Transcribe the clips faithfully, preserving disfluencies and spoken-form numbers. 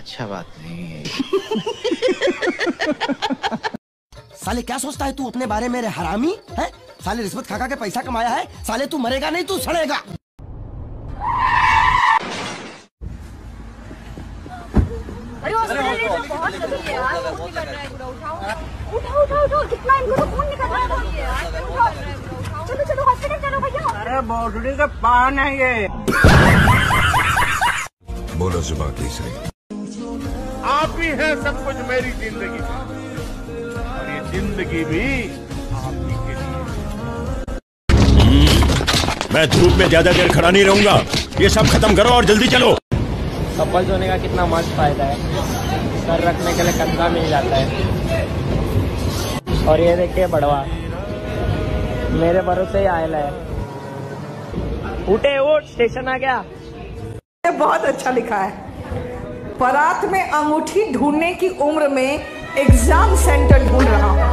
अच्छा बात नहीं है। साले क्या सोचता है तू अपने बारे में रे हरामी है? साले रिश्वत खा खा के पैसा कमाया है। साले तू मरेगा नहीं, तू सड़ेगा। अरे बहुत लगी है यार, वो कर रहा है। उठाओ उठाओ उठाओ उठाओ, कितना इनको तो खून निकल रहा है यार। चलो चलो हॉस्पिटल चलो भैया। अरे बॉडी का पान है ये। बोलो जुबान तीसरी। आप ही है सब कुछ मेरी जिंदगी में, और ये जिंदगी भी आप ही के लिए। मैं धूप में ज्यादा देर खड़ा नहीं रहूंगा। ये सब खत्म करो और जल्दी चलो। कपल धोने का कितना मस्त फायदा है। सर रखने के लिए कंधा मिल जाता है। और ये देखिए बड़वा मेरे भरोसे ही आयला है। उठे उठ, स्टेशन आ गया। ये बहुत अच्छा लिखा है। बारात में अंगूठी ढूंढने की उम्र में एग्जाम सेंटर ढूंढ रहा हूँ।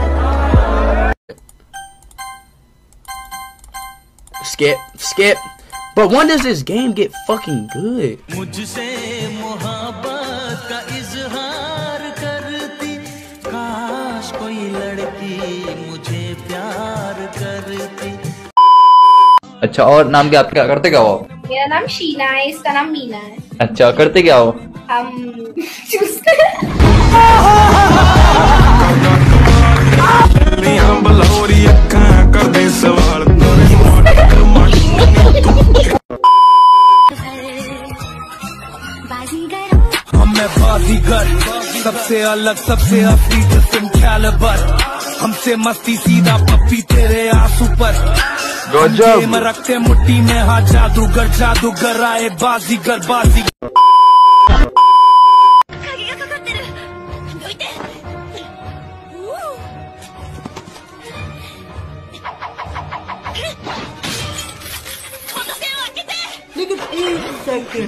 Skip, skip. But when does this game get fucking good? मुझसे मोहब्बत का इजहार करती, काश कोई लड़की मुझे प्यार करती। अच्छा, और नाम क्या, क्या करते क्या हो? मेरा नाम शीना है, इसका नाम मीना है। अच्छा, करते क्या हो? हम चूसते हैं। मैं बाजीगर, सबसे अलग, सबसे असली डिफरेंट कैलिबर। हमसे मस्ती सीधा पप्पी तेरे आंसू पर। गजब रखते मुट्ठी में हाथ, जादूगर जादूगर आए बाजीगर बाजीगर। लेकिन एक सेकंड,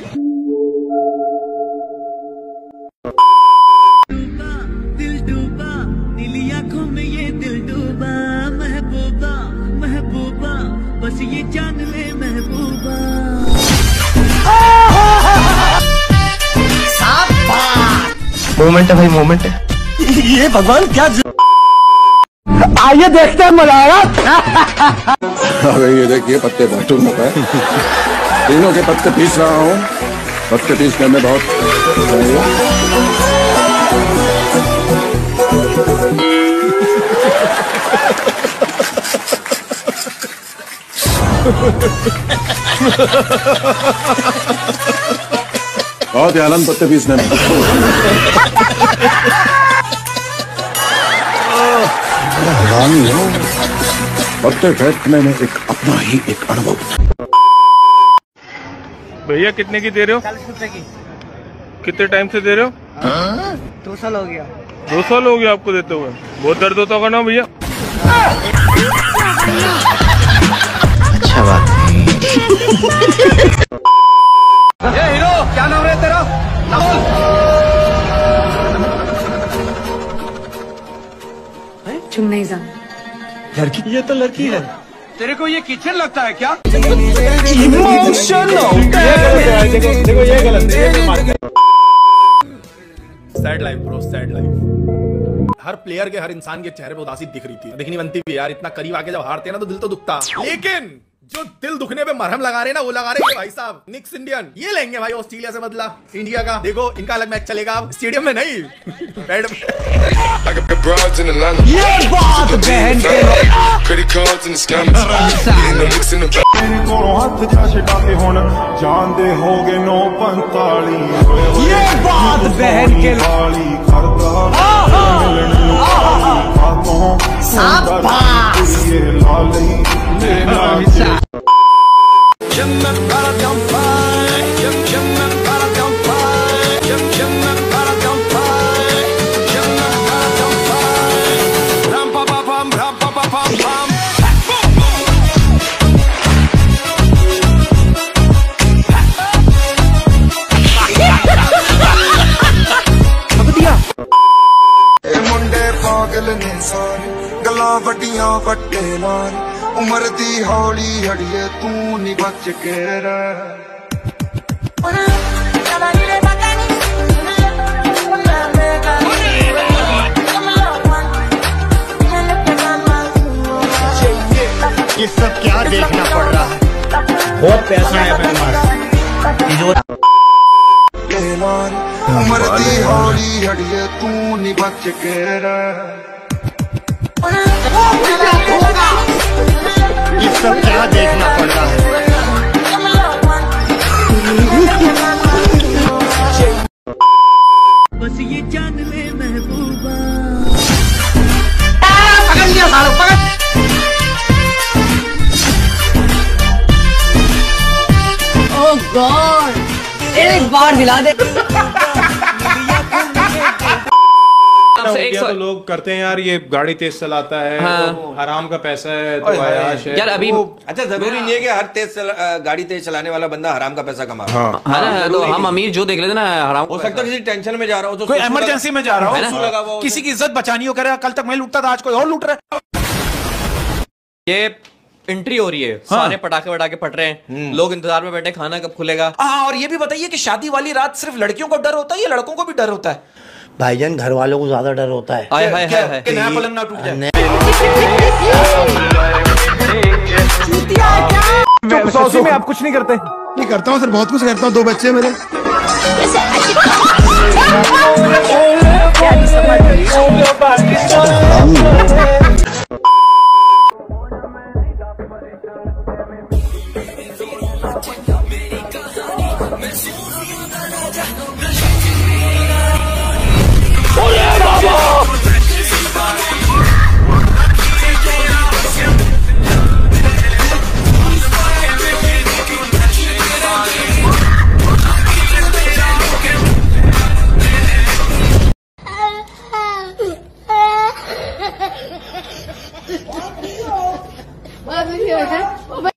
दिल डूबा नीली आंखों में ये दिल डूबा। महबूबा महबूबा बस ये जान ले महबूबा। मोमेंट है भाई, मोमेंट है। ये भगवान क्या आइए देखते हैं मजा आया। अरे ये देखिए पत्ते बाटू में है। तीनों के पत्ते पीस रहा हूँ। पत्ते पीसने में बहुत बहुत ही आनंद पत्ते पीसने में। पत्ते फेंकने में एक अपना ही एक अनुभव। भैया कितने की दे रहे हो? चालीस रुपए की। कितने टाइम से दे रहे हो? दो साल हो गया। दो साल हो गया आपको देते हुए। बहुत दर्द होता होगा ना भैया? अच्छा बात नहीं है। ये हीरो क्या नाम है तेरा? चुन्नैजा लड़की? ये तो लड़की है। तेरे को ये किचन लगता है क्या? देखो ये गलत है। Sad life bro, sad life. हर प्लेयर के, हर इंसान के चेहरे पे उदासी दिख रही थी। दिखनी बनती भी यार, इतना करीब आके जब हारते हैं ना तो दिल तो दुखता। लेकिन जो दिल दुखने पे मरहम लगा रहे ना, वो लगा रहे भाई साहब निक्स इंडियन। ये लेंगे भाई ऑस्ट्रेलिया से बदला इंडिया का। देखो इनका अलग मैच चलेगा अब स्टेडियम में नहीं, बेड में। ये बात बहन के जानते होगे नौ पंताली। ये बात बहन के गला वड्डियां वड्डे नाल उम्र दी हौली हड़िए तू नी बच के रह। पैसा है मेरे पास। मरती हौली हड़िए तू नहीं बच के ये सब क्या देखना पड़ रहा है। बस ये जान ले महबूबा। पकड़ लिया सालो, पकड़। ओह गॉड, एक बार दिला दे। तो लोग करते हैं यार, ये गाड़ी तेज चलाता है, हाँ। हराम का पैसा है तो आयाश है यार अभी। अच्छा जरूरी नहीं है कि हर तेज गाड़ी तेज चलाने वाला बंदा हराम का पैसा कमा रहा है। हाँ। हाँ, तो हम अमीर जो देख लेते ना हराम। हो सकता है किसी टेंशन में जा रहा हो, कोई इमरजेंसी में जा रहा हो, किसी की इज्जत बचानी हो, करे कल तक मैं लूटता था आज कोई और लूट रहा है। ये एंट्री हो रही है, हाँ। सारे पटाखे वटाखे फट रहे हैं, लोग इंतजार में बैठे, खाना कब खुलेगा। हाँ, और ये भी बताइए कि शादी वाली रात सिर्फ लड़कियों को डर होता है या लड़कों को भी डर होता है? भाईजान घर वालों को ज्यादा डर होता है। आए, आए, आए, आए, कि नया पलंग ना टूट जाए। सौ में आप कुछ नहीं करते? नहीं करता हूँ सर, बहुत कुछ करता हूँ, दो बच्चे मेरे। What was your